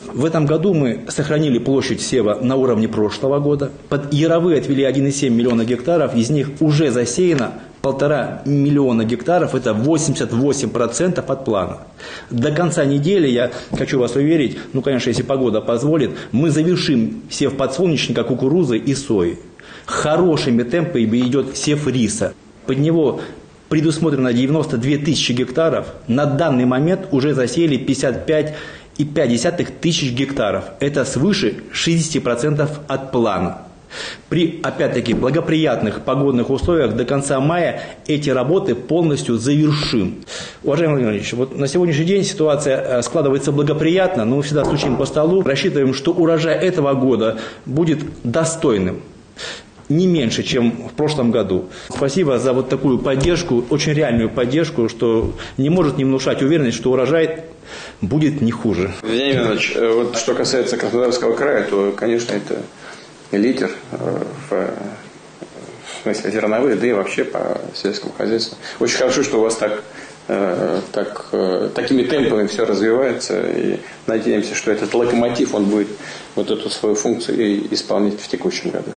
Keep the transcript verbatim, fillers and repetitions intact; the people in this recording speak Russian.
В этом году мы сохранили площадь сева на уровне прошлого года. Под яровые отвели один и семь миллиона гектаров, из них уже засеяно полтора миллиона гектаров, это восемьдесят восемь процентов от плана. До конца недели, я хочу вас уверить, ну, конечно, если погода позволит, мы завершим сев подсолнечника, кукурузы и сои. Хорошими темпами идет сев риса. Под него предусмотрено девяносто две тысячи гектаров. На данный момент уже засеяли пятьдесят пять и пять десятых тысяч гектаров. Это свыше шестидесяти процентов от плана. При, опять-таки, благоприятных погодных условиях до конца мая эти работы полностью завершим. Уважаемый Владимир Владимирович, вот на сегодняшний день ситуация складывается благоприятно, но мы всегда стучим по столу, рассчитываем, что урожай этого года будет достойным. Не меньше, чем в прошлом году. Спасибо за вот такую поддержку, очень реальную поддержку, что не может не внушать уверенность, что урожай будет не хуже. Владимир Иванович, вот что касается Краснодарского края, то, конечно, это лидер в, в смысле зерновых, да и вообще по сельскому хозяйству. Очень хорошо, что у вас так, так, такими темпами все развивается, и надеемся, что этот локомотив, он будет вот эту свою функцию исполнять в текущем году.